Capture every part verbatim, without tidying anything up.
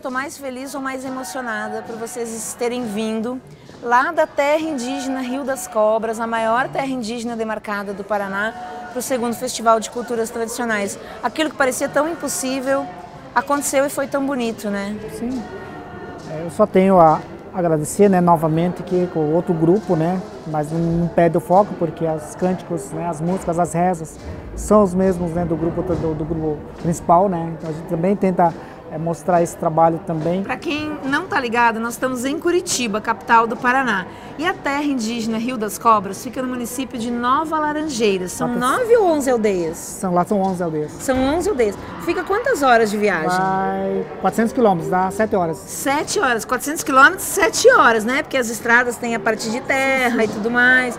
estou mais feliz ou mais emocionada por vocês terem vindo lá da terra indígena Rio das Cobras, a maior terra indígena demarcada do Paraná, para o segundo Festival de Culturas Tradicionais. Aquilo que parecia tão impossível aconteceu e foi tão bonito, né? Sim. Eu só tenho a agradecer, né, novamente que com o outro grupo, né, mas não perde o foco porque os cânticos, né, as músicas, as rezas são os mesmos, né, do grupo do, do grupo principal, né. Então a gente também tenta é, mostrar esse trabalho também. Para quem não está ligado, nós estamos em Curitiba, capital do Paraná. E a terra indígena Rio das Cobras fica no município de Nova Laranjeiras. São nove ou onze aldeias? São, lá são onze aldeias. São onze aldeias. Fica quantas horas de viagem? Vai quatrocentos quilômetros, dá sete horas. sete horas, quatrocentos quilômetros, sete horas, né? Porque as estradas têm a parte de terra e tudo mais.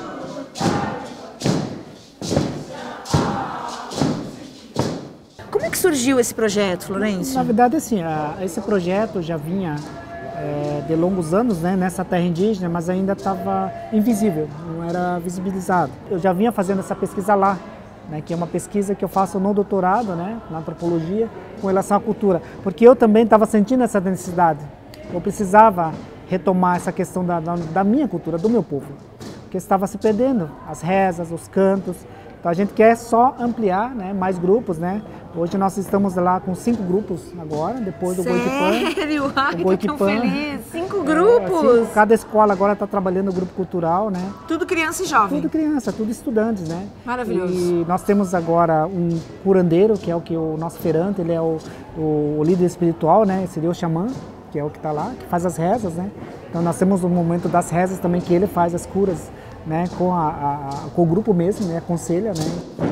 Como é que surgiu esse projeto, Florencio? Na verdade, assim, esse projeto já vinha é, de longos anos, né, nessa terra indígena, mas ainda estava invisível, não era visibilizado. Eu já vinha fazendo essa pesquisa lá, né, que é uma pesquisa que eu faço no doutorado, né, na antropologia, com relação à cultura, porque eu também estava sentindo essa necessidade. Eu precisava retomar essa questão da, da, da minha cultura, do meu povo, porque estava se perdendo, as rezas, os cantos. Então a gente quer só ampliar, né, mais grupos, né? Hoje nós estamos lá com cinco grupos agora, depois do Goitipã. Sério? Ai, tô tão feliz. Cinco É, grupos? assim, cada escola agora está trabalhando no grupo cultural, né? Tudo criança e jovem? Tudo criança, tudo estudantes, né? Maravilhoso. E nós temos agora um curandeiro, que é o que o nosso feirante, ele é o, o, o líder espiritual, né? Seria o xamã, que é o que está lá, que faz as rezas, né? Então nós temos o momento das rezas também, que ele faz as curas, né, com, a, a, com o grupo mesmo, né, aconselha, né.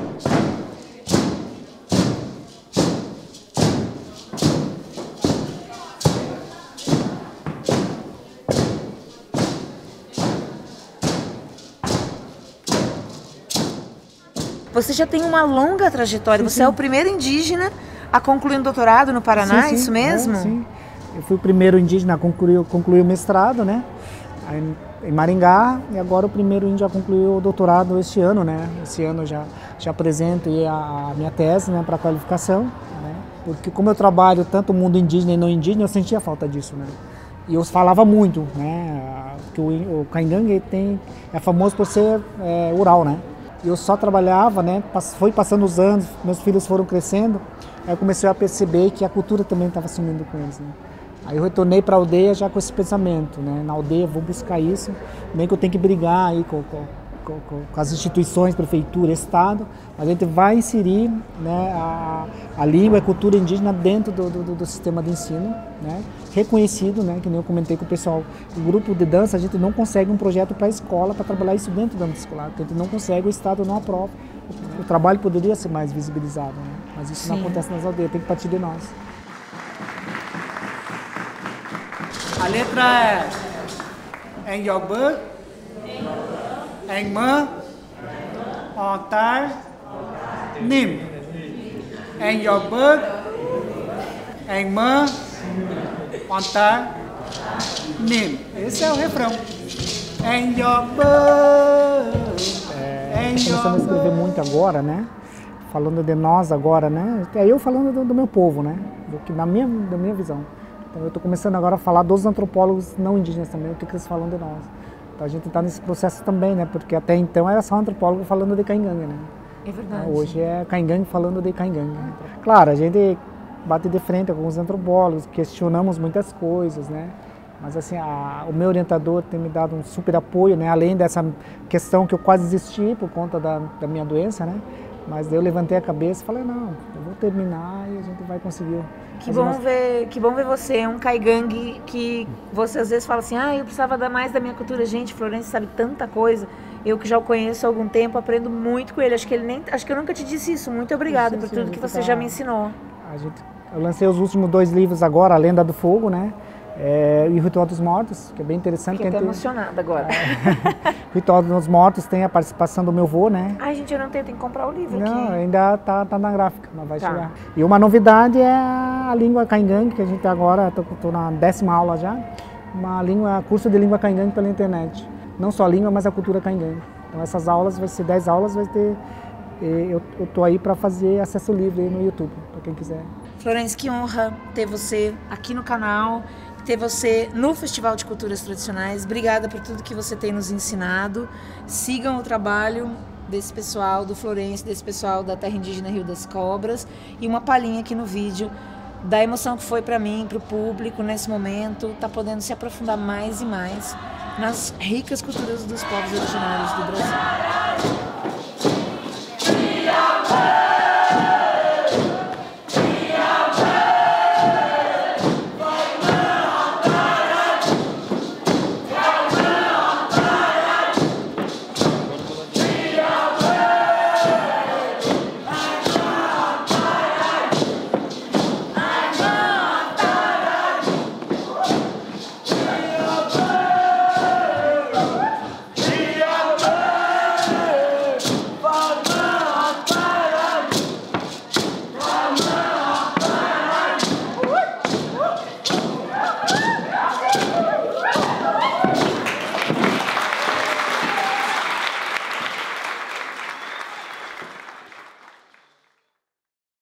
Você já tem uma longa trajetória, Sim, você sim. é o primeiro indígena a concluir um doutorado no Paraná, Sim, sim, isso mesmo? É, sim. Eu fui o primeiro indígena a concluir, concluir o mestrado, né, aí, em Maringá, e agora o primeiro índio já concluiu o doutorado este ano, né? Esse ano já, já apresento a, a minha tese, né, para qualificação, né? Porque como eu trabalho tanto o mundo indígena e não indígena, eu sentia falta disso, né? E eu falava muito, né? Que o, o Caingangue tem, é famoso por ser é, rural, né? E eu só trabalhava, né? Foi passando os anos, meus filhos foram crescendo, aí eu comecei a perceber que a cultura também estava sumindo com eles, né? Aí eu retornei para a aldeia já com esse pensamento, né? Na aldeia vou buscar isso, bem que eu tenho que brigar aí com, com, com, com as instituições, prefeitura, estado, a gente vai inserir, né, a, a língua e a cultura indígena dentro do, do, do sistema de ensino, né? Reconhecido, né? Que nem eu comentei com o pessoal, o grupo de dança a gente não consegue um projeto para a escola, para trabalhar isso dentro do âmbito escolar, porque a gente não consegue, o estado não aprova. O, o trabalho poderia ser mais visibilizado, né? Mas isso Sim. não acontece nas aldeias, tem que partir de nós. A letra é em Yobã, em Mã, Otar, Nim. Em Yobã, em Mã, Otar, Nim. Esse é o refrão. Em Yobã, é, em Yobã. Começando a escrever muito agora, né? Falando de nós agora, né? É eu falando do, do meu povo, né? Do que, na minha, da minha visão. Então eu estou começando agora a falar dos antropólogos não indígenas também, o que, que eles falam de nós. Então a gente está nesse processo também, né? Porque até então era só antropólogo falando de Caingangue, né? É verdade. Hoje é Caingangue falando de Caingangue. Claro, a gente bate de frente com os antropólogos, questionamos muitas coisas, né? Mas assim, a, o meu orientador tem me dado um super apoio, né? Além dessa questão que eu quase desisti por conta da, da minha doença, né? Mas daí eu levantei a cabeça e falei, não, eu vou terminar e a gente vai conseguir. Que bom, ver, que bom ver você, um Caingangue que você às vezes fala assim, ah, eu precisava dar mais da minha cultura. Gente, Florencio sabe tanta coisa. Eu que já o conheço há algum tempo, aprendo muito com ele. Acho que ele nem, acho que eu nunca te disse isso. Muito obrigada por tudo que você já me ensinou. A gente, eu lancei os últimos dois livros agora, A Lenda do Fogo, né? É, e o Ritual dos Mortos, que é bem interessante. Fiquei até tem... emocionada agora. O Ritual dos Mortos tem a participação do meu avô, né? Ai, gente, eu não tenho, tem que comprar o livro não, aqui. Não, ainda tá, tá na gráfica, mas vai tá. chegar. E uma novidade é a língua Caingangue, que a gente agora, tô, tô na décima aula já, uma língua, curso de língua Caingangue pela internet. Não só a língua, mas a cultura Caingangue. Então essas aulas, vai ser dez aulas, vai ter... Eu, eu tô aí para fazer acesso livre aí no YouTube, para quem quiser. Florence, que honra ter você aqui no canal, ter você no Festival de Culturas Tradicionais. Obrigada por tudo que você tem nos ensinado. Sigam o trabalho desse pessoal do Florence, desse pessoal da Terra Indígena Rio das Cobras. E uma palhinha aqui no vídeo da emoção que foi para mim, para o público nesse momento, tá podendo se aprofundar mais e mais nas ricas culturas dos povos originários do Brasil.